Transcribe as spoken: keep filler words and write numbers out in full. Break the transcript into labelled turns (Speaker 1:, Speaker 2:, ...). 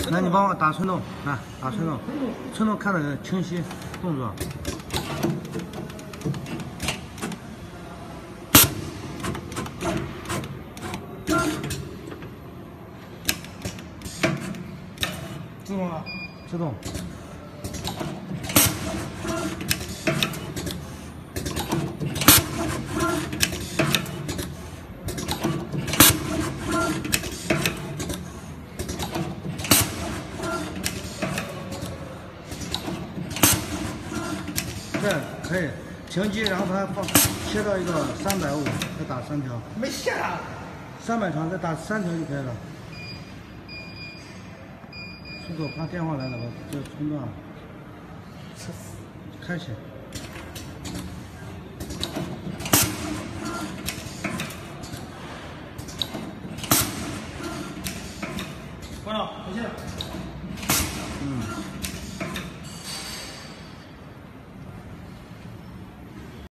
Speaker 1: 来，你帮我打传动，来打传动，传动看着清晰，动作。自动了，自动。对，可以停机，然后把它放切到一个三百五，再打三条。
Speaker 2: 没线啊！
Speaker 1: 三百长再打三条就可以了。叔叔，怕电话来了，我这中断了。开启。
Speaker 2: 关了，回线。